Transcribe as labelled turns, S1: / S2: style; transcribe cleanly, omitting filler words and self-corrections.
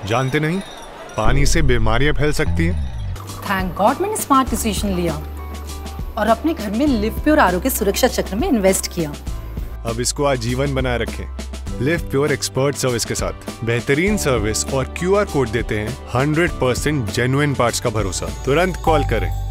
S1: जानते नहीं, पानी से बीमारियां फैल सकती हैं।
S2: थैंक गॉड मैंने स्मार्ट डिसीजन लिया और अपने घर में लिव प्योर आरओ के सुरक्षा चक्र में इन्वेस्ट किया।
S1: अब इसको आजीवन बनाए रखें। लिव प्योर एक्सपर्ट सर्विस के साथ बेहतरीन सर्विस और क्यूआर कोड देते हैं 100% जेन्युइन पार्ट्स का भरोसा। तुरंत कॉल करें।